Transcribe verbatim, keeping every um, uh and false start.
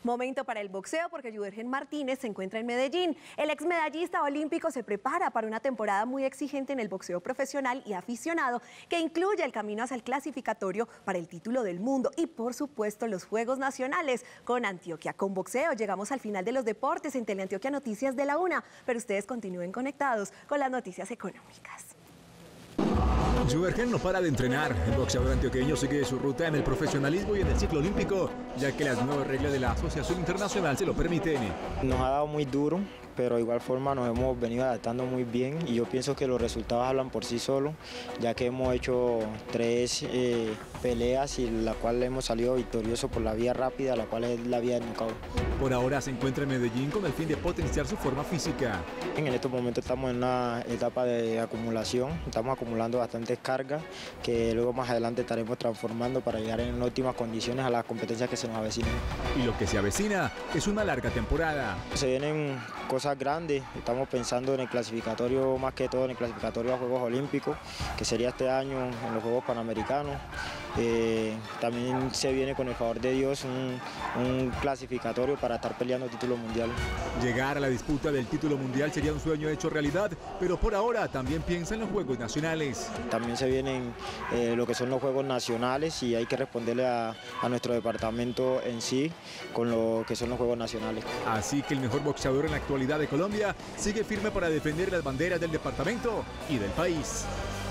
Momento para el boxeo porque Yudergen Martínez se encuentra en Medellín. El ex medallista olímpico se prepara para una temporada muy exigente en el boxeo profesional y aficionado que incluye el camino hacia el clasificatorio para el título del mundo y por supuesto los Juegos Nacionales con Antioquia. Con boxeo llegamos al final de los deportes en Teleantioquia Noticias de la Una, pero ustedes continúen conectados con las noticias económicas. Yudergen no para de entrenar. El boxeador antioqueño sigue su ruta en el profesionalismo y en el ciclo olímpico, ya que las nuevas reglas de la Asociación Internacional se lo permiten. Nos ha dado muy duro, pero de igual forma nos hemos venido adaptando muy bien y yo pienso que los resultados hablan por sí solos, ya que hemos hecho tres eh, peleas y la cual hemos salido victoriosos por la vía rápida, la cual es la vía del nocaut. Por ahora se encuentra en Medellín con el fin de potenciar su forma física. En estos momentos estamos en una etapa de acumulación, estamos acumulando bastantes cargas que luego más adelante estaremos transformando para llegar en óptimas condiciones a las competencias que se nos avecinan. Y lo que se avecina es una larga temporada. Se vienen cosas grandes, estamos pensando en el clasificatorio, más que todo en el clasificatorio a Juegos Olímpicos, que sería este año en los Juegos Panamericanos. Eh, también se viene con el favor de Dios un, un clasificatorio para estar peleando título mundial. Llegar a la disputa del título mundial sería un sueño hecho realidad, pero por ahora también piensa en los Juegos Nacionales. También se vienen eh, lo que son los Juegos Nacionales y hay que responderle a, a nuestro departamento en sí con lo que son los Juegos Nacionales. Así que el mejor boxeador en la actualidad de Colombia sigue firme para defender las banderas del departamento y del país.